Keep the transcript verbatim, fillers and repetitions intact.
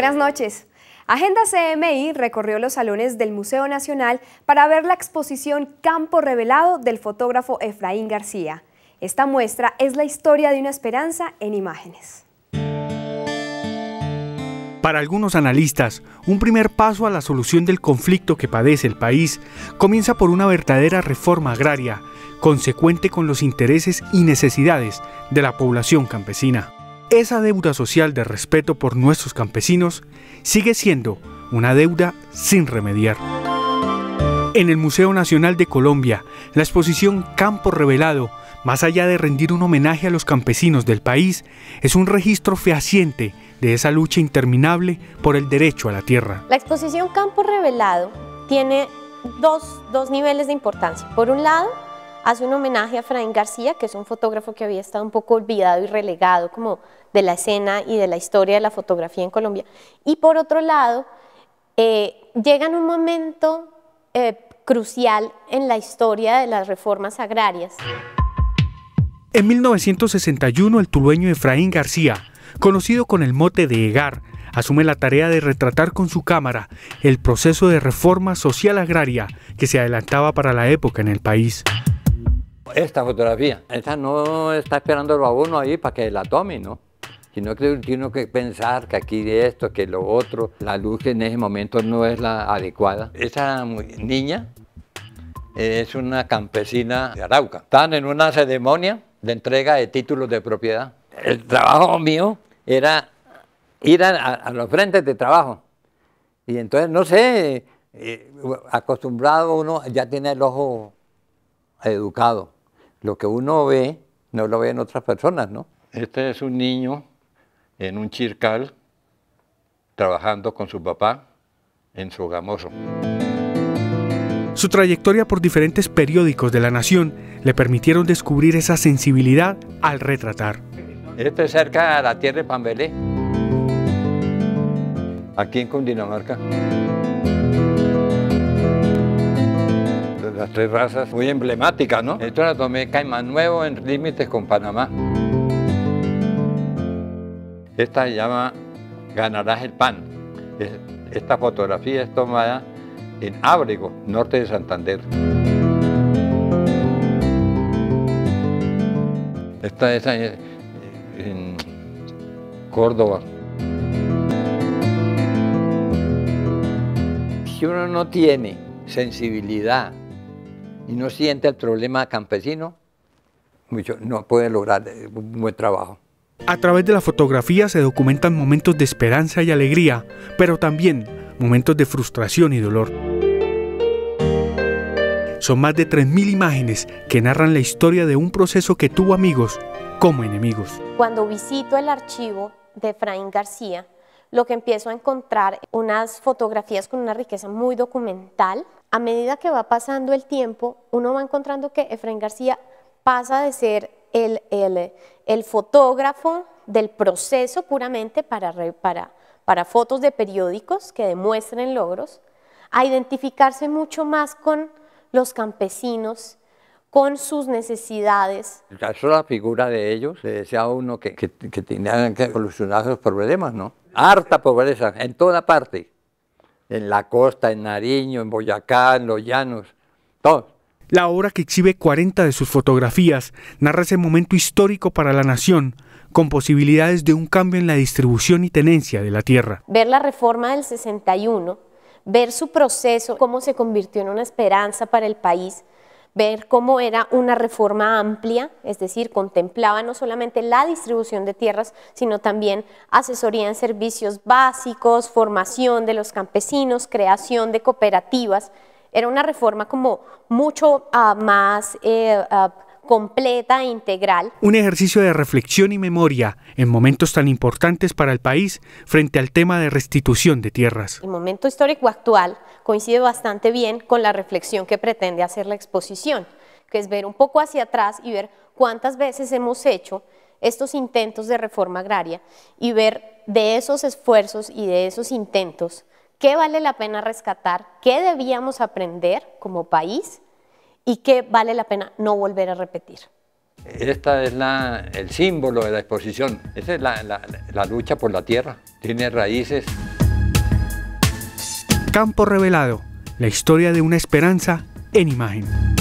Buenas noches. Agenda C M I recorrió los salones del Museo Nacional para ver la exposición Campo Revelado del fotógrafo Efraín García. Esta muestra es la historia de una esperanza en imágenes. Para algunos analistas, un primer paso a la solución del conflicto que padece el país comienza por una verdadera reforma agraria, consecuente con los intereses y necesidades de la población campesina. Esa deuda social de respeto por nuestros campesinos sigue siendo una deuda sin remediar. En el Museo Nacional de Colombia, la exposición Campo Revelado, más allá de rendir un homenaje a los campesinos del país, es un registro fehaciente de esa lucha interminable por el derecho a la tierra. La exposición Campo Revelado tiene dos, dos niveles de importancia. Por un lado, hace un homenaje a Efraín García, que es un fotógrafo que había estado un poco olvidado y relegado como de la escena y de la historia de la fotografía en Colombia. Y por otro lado, eh, llega en un momento eh, crucial en la historia de las reformas agrarias. En mil novecientos sesenta y uno, el tulueño Efraín García, conocido con el mote de Egar, asume la tarea de retratar con su cámara el proceso de reforma social agraria que se adelantaba para la época en el país. Esta fotografía, esta no está esperándolo a uno ahí para que la tome, ¿no? Sino que tiene que pensar que aquí de esto, que lo otro, la luz en ese momento no es la adecuada. Esa niña es una campesina de Arauca. Están en una ceremonia de entrega de títulos de propiedad. El trabajo mío era ir a, a los frentes de trabajo. Y entonces, no sé, eh, acostumbrado uno ya tiene el ojo educado. Lo que uno ve, no lo ven otras personas, ¿no? Este es un niño en un chircal, trabajando con su papá en Sogamoso. Su trayectoria por diferentes periódicos de la nación le permitieron descubrir esa sensibilidad al retratar. Este es cerca de la tierra de Pambelé, aquí en Cundinamarca. Las tres razas muy emblemáticas, ¿no? Esto la tomé Caimán Nuevo en límites con Panamá. Esta se llama Ganarás el Pan. Esta fotografía es tomada en Ábrego, norte de Santander. Esta es en Córdoba. Si uno no tiene sensibilidad y no siente el problema campesino, mucho, no puede lograr un buen trabajo. A través de la fotografía se documentan momentos de esperanza y alegría, pero también momentos de frustración y dolor. Son más de tres mil imágenes que narran la historia de un proceso que tuvo amigos como enemigos. Cuando visito el archivo de Efraín García, lo que empiezo a encontrar unas fotografías con una riqueza muy documental. A medida que va pasando el tiempo, uno va encontrando que Efraín García pasa de ser el, el, el fotógrafo del proceso puramente para, para, para fotos de periódicos que demuestren logros, a identificarse mucho más con los campesinos, con sus necesidades. Eso la figura de ellos, le decía a uno que, que, que tenían que solucionar esos problemas, ¿no? Harta pobreza, en toda parte, en la costa, en Nariño, en Boyacá, en los llanos, todo. La obra, que exhibe cuarenta de sus fotografías, narra ese momento histórico para la nación, con posibilidades de un cambio en la distribución y tenencia de la tierra. Ver la reforma del sesenta y uno, ver su proceso, cómo se convirtió en una esperanza para el país, ver cómo era una reforma amplia, es decir, contemplaba no solamente la distribución de tierras, sino también asesoría en servicios básicos, formación de los campesinos, creación de cooperativas. Era una reforma como mucho uh, más eh, uh, completa e integral. Un ejercicio de reflexión y memoria en momentos tan importantes para el país frente al tema de restitución de tierras. El momento histórico actual coincide bastante bien con la reflexión que pretende hacer la exposición, que es ver un poco hacia atrás y ver cuántas veces hemos hecho estos intentos de reforma agraria y ver de esos esfuerzos y de esos intentos qué vale la pena rescatar, qué debíamos aprender como país y qué vale la pena no volver a repetir. Esta es la, el símbolo de la exposición, esa es la, la, la lucha por la tierra, tiene raíces Campo Revelado, la historia de una esperanza en imagen.